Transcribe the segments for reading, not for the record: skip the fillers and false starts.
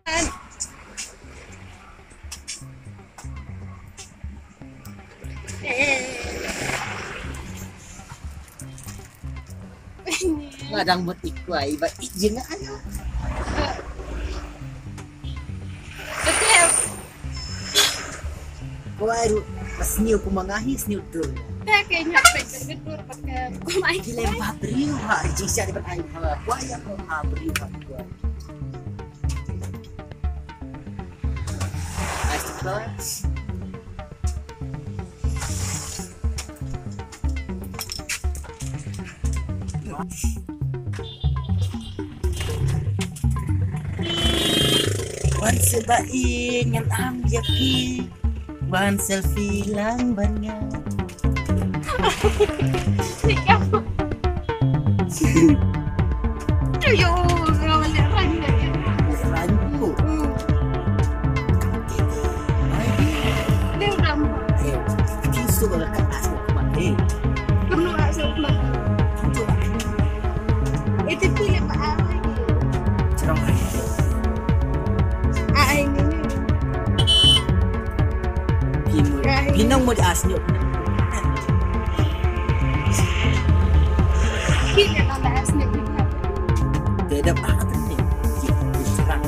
Ngadang buat ikwai, ba ijeng ano? Betul. Kuai pas niu kumangahis niu tu. Tak kayaknya betul pakai kumai. Dilempar beriu ha, jisa di pakai ha. Kuai aku ha beriu ha kuai. Nice. Wan sebaik yang amjaki, wan selfie lang banyak. Ayo, orang ranjau. Ranjau. Dia ram. Kisah kalau kat asal mati. Perlu asal mati. Itu pilih Pak Ali. Cerong lagi. Ini. Pinang mau diasnya. Kita nak asnya kita. Tidak apa ni. Cerang.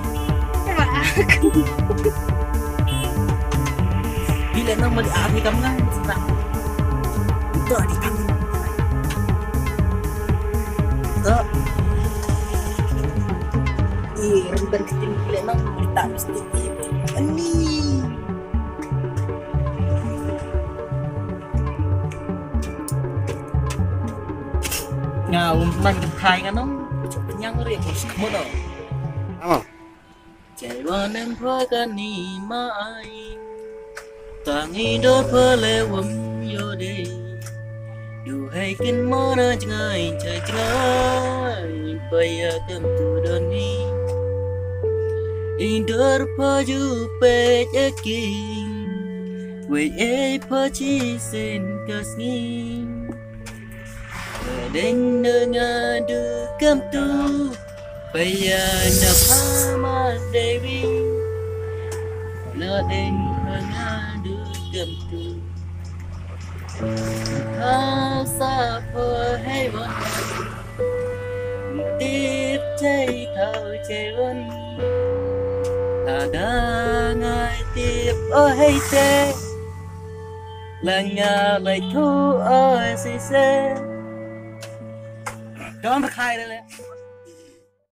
Bila nak mau diasnya kamu kan cerang. Itu di tangan. Tak. Bukan ketinggian nak kita mesti ini. Ngau man khai kan nó nhang riêng một số đó. Chạy vào em phơi cái ni mai, ta nghĩ đôi phơi lệ vum vô đây, dù hay kinh mơ ra ngày trời trời, bây giờ cầm tu đơn đi, in đôi phơi du pe chaking, quay ấy phơi chi sen kasih. Đến nơi ngã đưa cam tu, bây giờ nạp hama Devi, nó đến nơi ngã đưa cam tu, thao xa phơi hay vẫn tiếp chạy thao chạy vẫn, ta đã ngày tiếp ở hay thế, là nhà bài thu ở xì xê. Đó mà khai đây